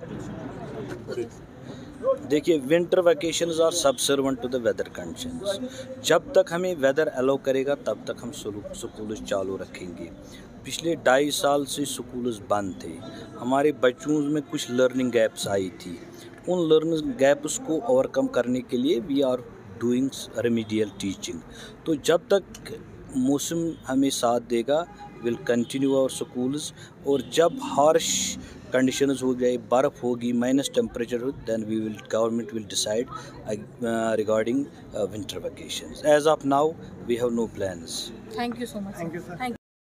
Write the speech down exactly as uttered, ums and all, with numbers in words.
देखिए, winter vacations are subservient to the weather conditions. जब तक हमें वेदर अलाउ करेगा तब तक हम स्कूल चालू रखेंगे। पिछले ढाई साल से स्कूल बंद थे, हमारे बच्चों में कुछ लर्निंग गैप्स आई थी। उन लर्निंग गैप्स को ओवरकम करने के लिए we are doing remedial teaching. तो जब तक मौसम हमें साथ देगा, विल कंटिन्यू आवर स्कूल्स। और जब हार्श कंडीशंस हो गए, बर्फ़ होगी, माइनस टेम्परेचर हो, then we will government will decide regarding winter vacations. As of now we have no plans. Thank you so much. Thank you sir.